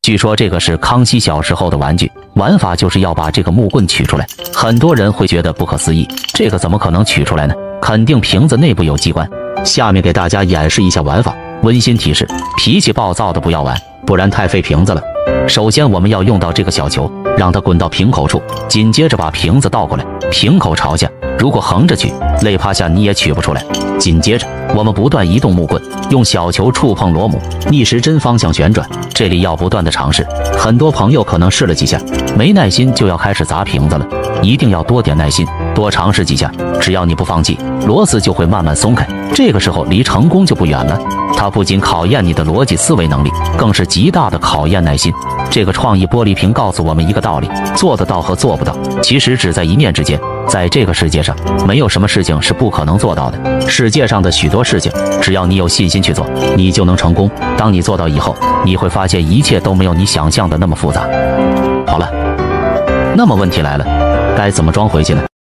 据说这个是康熙小时候的玩具，玩法就是要把这个木棍取出来。很多人会觉得不可思议，这个怎么可能取出来呢？肯定瓶子内部有机关。下面给大家演示一下玩法。温馨提示：脾气暴躁的不要玩，不然太费瓶子了。首先我们要用到这个小球，让它滚到瓶口处，紧接着把瓶子倒过来，瓶口朝下。如果横着取，累趴下你也取不出来。紧接着我们不断移动木棍，用小球触碰螺母，逆时针方向旋转。这里要不断的尝试。很多朋友可能试了几下，没耐心就要开始砸瓶子了，一定要多点耐心，多尝试几下。只要你不放弃，螺丝就会慢慢松开，这个时候离成功就不远了。它不仅考验你的逻辑思维能力，更是极大的考验耐心。这个创意玻璃瓶告诉我们一个道理：做得到和做不到，其实只在一念之间。在这个世界上，没有什么事情是不可能做到的。世界上的许多事情，只要你有信心去做，你就能成功。当你做到以后，你会发现一切都没有你想象的那么复杂。好了，那么问题来了，该怎么装回去呢？